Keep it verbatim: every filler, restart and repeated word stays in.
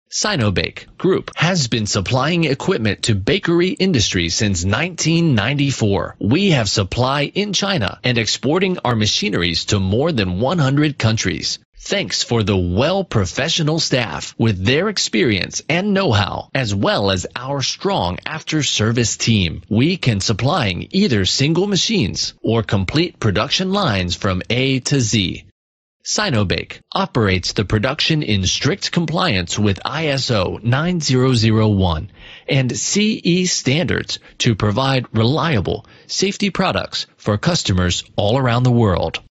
Sinobake Group has been supplying equipment to bakery industry since nineteen ninety-four. We have supply in China and exporting our machineries to more than one hundred countries. Thanks for the well professional staff with their experience and know-how, as well as our strong after-service team. We can supplying either single machines or complete production lines from A to Z. Sinobake operates the production in strict compliance with I S O nine thousand one and C E standards to provide reliable safety products for customers all around the world.